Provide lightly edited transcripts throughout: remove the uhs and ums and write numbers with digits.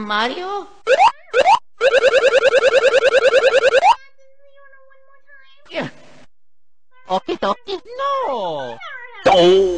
Mario? Yeah. Okay, okay. No! Oh!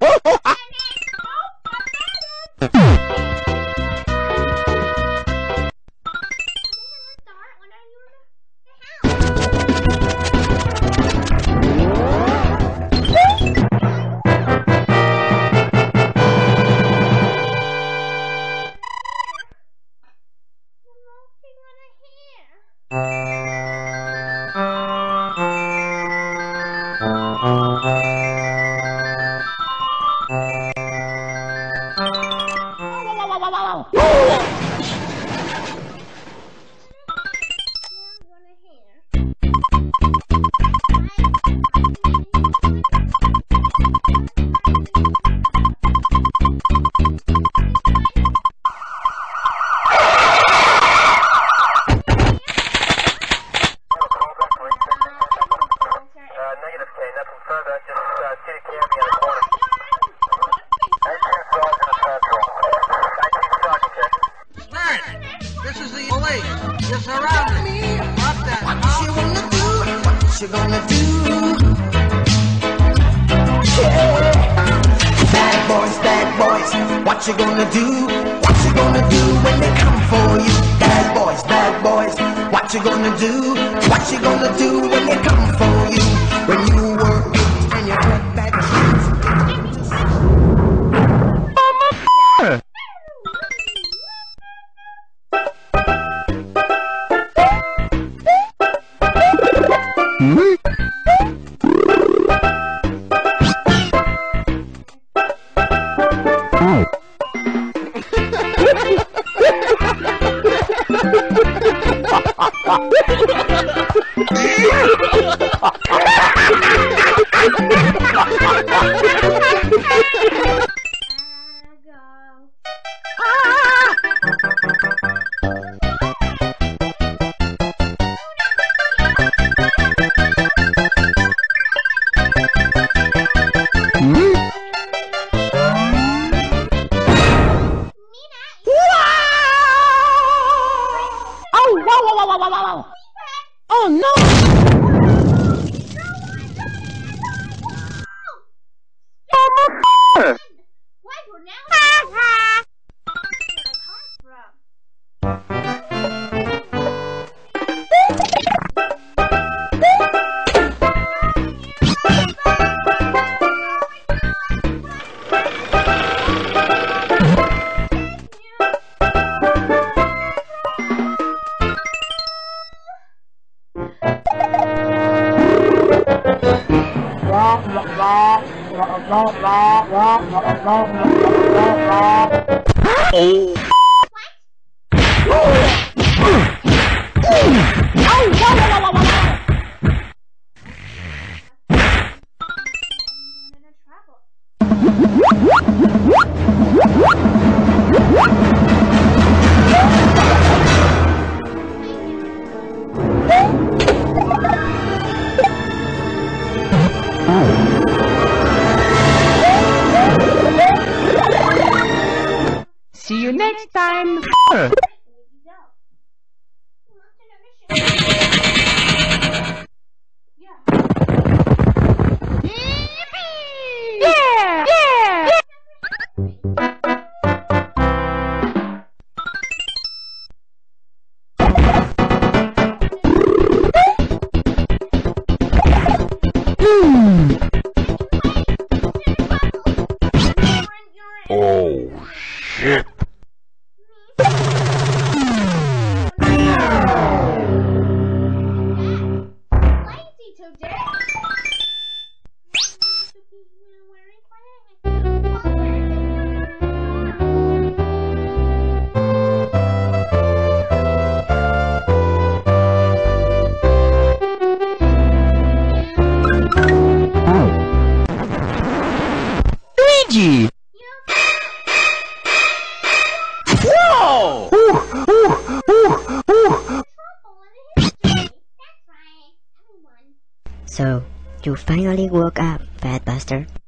You gonna do? Yeah. Bad boys, what you gonna do? What you gonna do when they come for you? Bad boys, what you gonna do? What you gonna do when they come for you? When you were 8 and you had bad dreams. Oh no! See you next time! Yeah! Yeah! Oh, shit! Luigi! Whoa! So, you finally woke up, Fat Bastard.